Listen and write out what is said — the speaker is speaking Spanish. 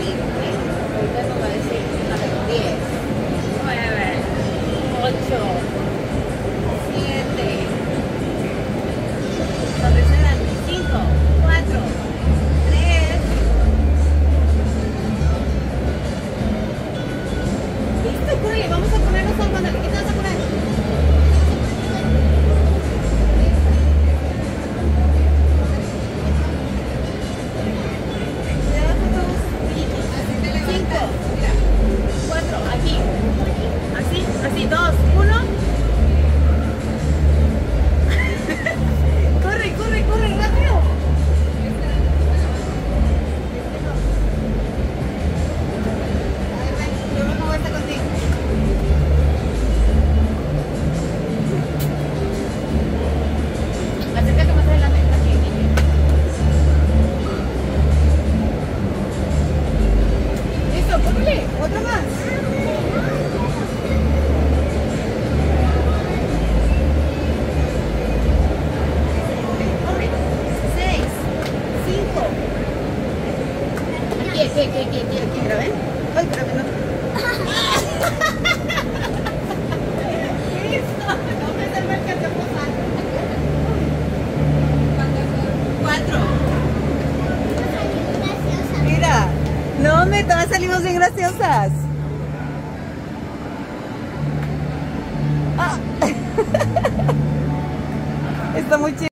digo, ¿eh? Ahorita nos va a decir a ver, 10, 9, 8, 7, sonrisa grande, 5, 4, 3. Listo, corre, vamos a ponernos algo, ándale, ¿qué te vas a poner? Así, 2, 1. Corre, corre, corre, rápido. A ver, ven, yo me muevo esta contigo. Acércate más adelante, aquí, aquí. Listo, córrele, otro más. Aquí, mira, ¿ven? Ay, espérame, no. Listo, no me salva el que te pasar. 4. Mira, no, todas salimos bien graciosas. Ah. Está muy chido.